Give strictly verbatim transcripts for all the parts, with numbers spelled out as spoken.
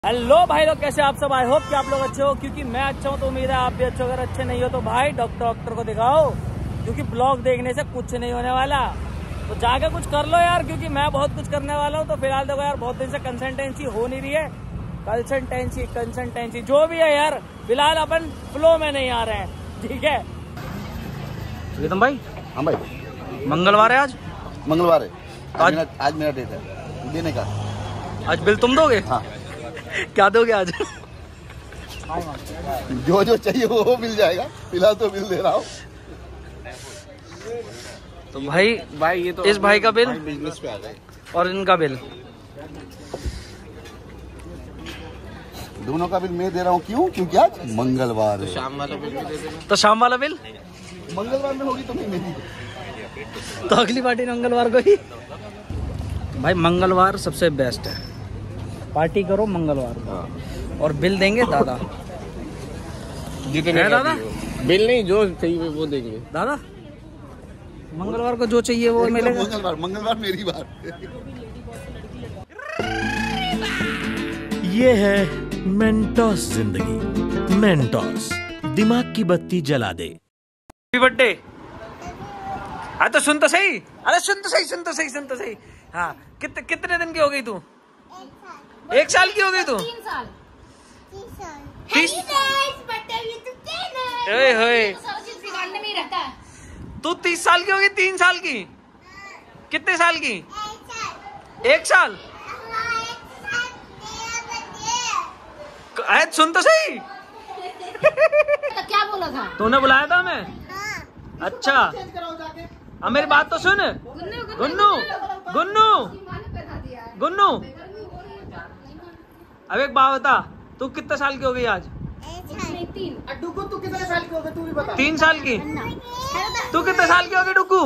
Hello भाई लोग, कैसे आप सब? आई होप कि आप लोग अच्छे हो, क्योंकि मैं अच्छा हूं तो उम्मीद है आप भी अच्छे हो। अगर अच्छे नहीं हो तो भाई डॉक्टर डॉक्टर को दिखाओ, क्योंकि ब्लॉग देखने से कुछ नहीं होने वाला। तो जाके कुछ कर लो यार, क्योंकि मैं बहुत कुछ करने वाला हूँ। तो फिलहाल देखो यार, बहुत दिन से कंसल्टेंसी हो नहीं रही है। कंसल्टेंसी कंसल्टेंसी जो भी है यार, फिलहाल अपन फ्लो में नहीं आ रहे हैं, ठीक है। प्रीतम भाई। हाँ भाई, मंगलवार है आज। मंगलवार है आज, आज मेरा आज मेरा डेट है देने का। आज बिल तुम दोगे? हाँ। क्या दोगे आज? जो जो चाहिए वो मिल जाएगा। फिलहाल तो बिल दे रहा हूँ। तो भाई भाई ये तो इस भाई का बिल बिजनेस पे आ गए और इनका बिल, दोनों का बिल मैं दे रहा हूँ। क्यों? क्योंकि आज मंगलवार है। शाम वाला बिल भी दे देना। तो शाम वाला बिल मंगलवार में होगी तो नहीं मेरी। तो अगली पार्टी मंगलवार को ही। भाई मंगलवार सबसे बेस्ट है, पार्टी करो मंगलवार को। और बिल देंगे दादा। जितने है दादा? बिल नहीं, जो चाहिए वो देंगे दादा मंगलवार को जो चाहिए वो मिलेगा। मंगलवार मंगलवार मेरी बात। ये है मेंटोस जिंदगी। मेंटोस दिमाग की बत्ती जला दे। Happy birthday. हाँ तो सुन तो सही, अरे सुन तो सही, सुन तो सही, सुन तो सही। हाँ, कितने कितने दिन की हो गई तू? एक साल की हो गई तू? तीन साल तीस? तीन ओए होए, बिगाड़ने में ही रहता है। तू तीस साल की हो गई? तीन साल की? कितने साल की? एक साल? अरे सुन तो सही। तो क्या बोला था? तूने बुलाया था मैं? अच्छा, अब मेरी बात तो सुन। गुन्नू गुन्नू गुन्नू, अब एक बात बता, तू कितने साल की हो गई आज? तीन। डुगू तू कितने साल की हो गई तू भी बता। तीन साल की? तू कितने साल की हो गई डुग्गू?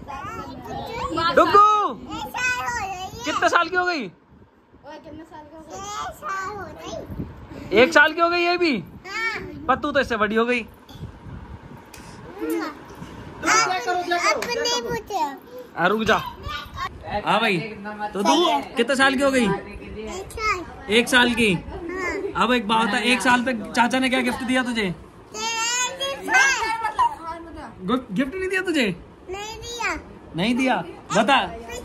डुग्गू कितने साल की हो गई? एक साल की हो गई ये भी? पर तू तो इससे बड़ी हो गई। हाँ रुक जा। हाँ भाई, तो तू कितने साल की हो गई? एक साल की। अब एक बात है, एक साल पे चाचा ने क्या गिफ्ट दिया तुझे? गिफ्ट नहीं दिया तुझे? नहीं दिया। नहीं दिया? बता।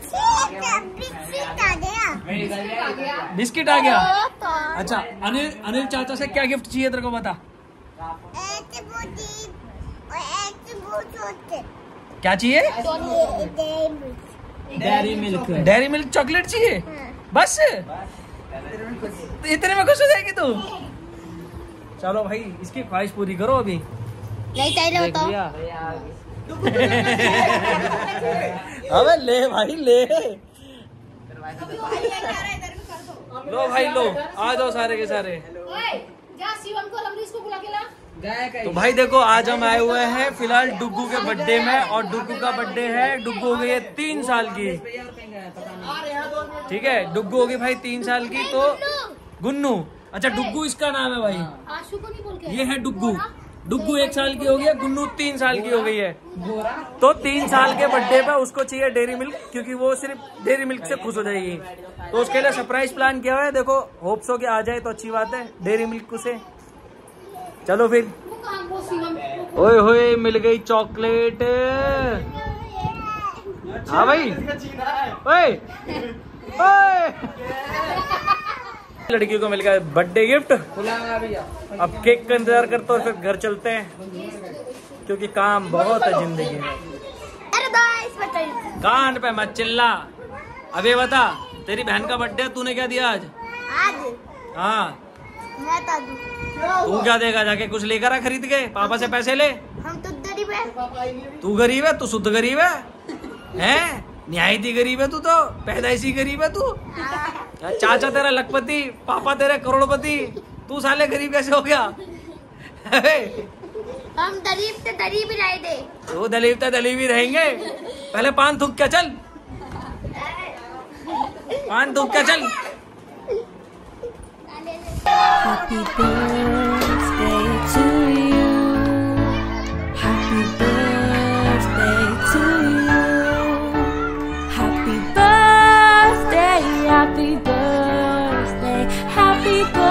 बिस्किट आ गया? अच्छा, अनिल अनिल चाचा से क्या गिफ्ट चाहिए तेरे को, बता। क्या चाहिए? Dairy milk. Dairy milk chocolate चाहिए? बस इतने में खुश हो जाएगी तू? चलो भाई, इसकी ख्वाहिश पूरी करो अभी। नहीं चाहिए तो अबे ले भाई ले। लो भाई लो, आ जाओ सारे के सारे। जा शिवम को रमनीश को बुला के ला। तो भाई देखो, आज हम आए हुए हैं फिलहाल डुग्गू के बर्थडे में, और डुग्गू का बर्थडे है। डुग्गू हो गई है तीन साल की, ठीक है। डुग्गू हो गई भाई तीन साल की। तो गुन्नू, अच्छा डुग्गू इसका नाम है भाई। आशु को नहीं बोल के। ये है डुग्गू। डुग्गू एक साल की हो गई है, गुन्नू तीन साल की हो गई है। तो तीन साल के बर्थडे पे उसको चाहिए डेयरी मिल्क, क्योंकि वो सिर्फ डेयरी मिल्क से खुश हो जाएगी। तो उसके लिए सरप्राइज प्लान किया हुआ है। देखो, होप्स हो कि आ जाए तो अच्छी बात है डेयरी मिल्क उसे। चलो फिर। ओए होए, मिल गई चॉकलेट। हाँ भाई, ओए ओए, लड़की को मिल गया बर्थडे गिफ्ट। अब केक का इंतजार करते और फिर घर चलते हैं, क्योंकि काम बहुत है जिंदगी में। कान पे मत चिल्ला। अबे बता, तेरी बहन का बर्थडे है, तूने क्या दिया आज? आज हाँ, मैं तो दूं। तू क्या देगा? जाके कुछ लेकर आ खरीद के, पापा से पैसे ले। हम तो गरीब है। तू गरीब है? तू शुद्ध गरीब है, हैं? निहायती गरीब है तू, तो पैदाइशी गरीब है तू। चाचा तेरा लखपति, पापा तेरे करोड़पति, तू साले गरीब कैसे हो गया? हम गरीब से गरीब ही रहे थे। तो दलीब तो दलीब ही रहेंगे। पहले पान थूक क्या, चल पान थूक क्या, चल। Happy birthday to you. Happy birthday to you. Happy birthday, happy birthday, happy birthday.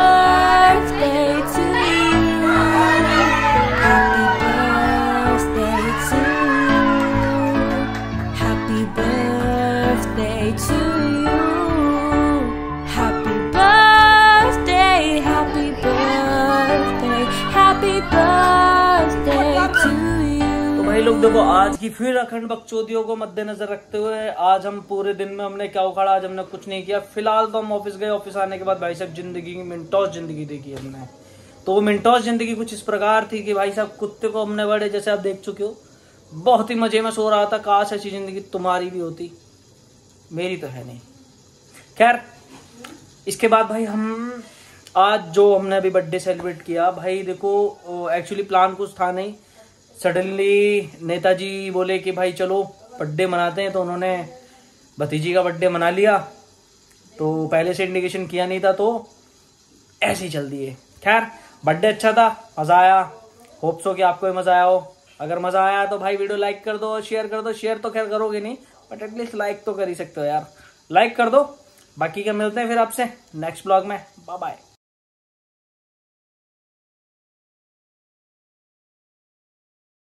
लोग देखो, आज की फिर अखंड बकचोदियों को मद्देनजर रखते हुए आज हम पूरे दिन में हमने क्या उखाड़ा, आज हमने कुछ नहीं किया। फिलहाल तो हम ऑफिस गए, ऑफिस आने के बाद भाई साहब जिंदगी की मिनटोस जिंदगी देखी हमने। तो वो मिनटोस जिंदगी कुछ इस प्रकार थी कि भाई साहब कुत्ते को हमने बड़े, जैसे आप देख चुके हो, बहुत ही मजे में सो रहा था। काश ऐसी जिंदगी तुम्हारी भी होती, मेरी तो है नहीं। खैर, इसके बाद भाई हम आज जो हमने अभी बर्थडे सेलिब्रेट किया, भाई देखो एक्चुअली प्लान कुछ था नहीं। सडनली नेताजी बोले कि भाई चलो बर्थडे मनाते हैं, तो उन्होंने भतीजी का बर्थडे मना लिया। तो पहले से इंडिकेशन किया नहीं था, तो ऐसे ही चल दिए। खैर, बर्थडे अच्छा था, मजा आया। होप सो कि आपको भी मजा आया हो। अगर मजा आया तो भाई वीडियो लाइक कर दो और शेयर कर दो। शेयर तो खैर करोगे नहीं, बट एटलीस्ट लाइक तो कर ही सकते हो यार। लाइक कर दो। बाकी क्या, मिलते हैं फिर आपसे नेक्स्ट ब्लॉग में। Bye bye.